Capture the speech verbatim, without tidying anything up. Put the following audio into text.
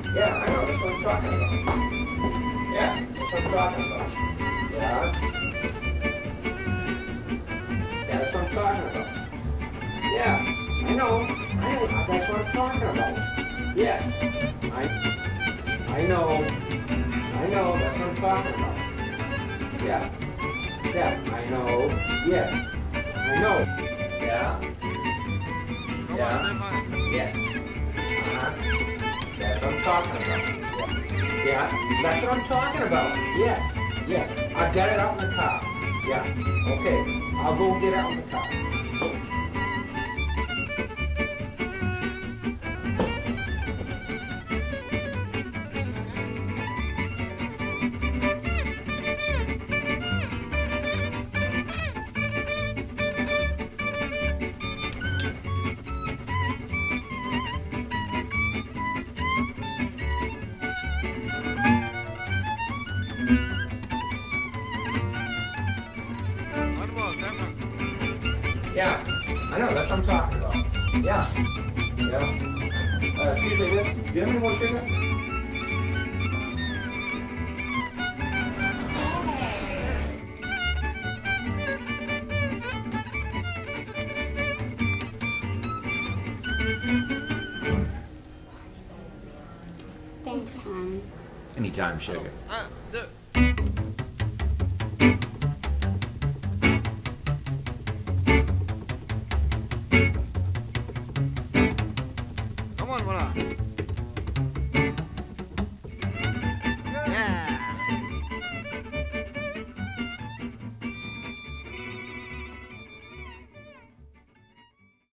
Yeah, I know, that's what I'm talking about. Yeah, that's what I'm talking about. Yeah. Yeah, that's what I'm talking about. Yeah, I know. I know, that's what I'm talking about. Yes. I I know. I know, that's what I'm talking about. Yeah. Yeah, I know. Yes. I know. Yeah. Yeah. Yes. Uh-huh. That's what I'm talking about. Yeah. Yeah. That's what I'm talking about. Yes. Yes. I got it out in the car. Yeah. Okay. I'll go get it out in the car. Yeah. I know. That's what I'm talking about. Yeah. Yeah. Uh, excuse me, miss. Do you have any more sugar? Thanks, hon. Anytime, sugar. Come on, voilà.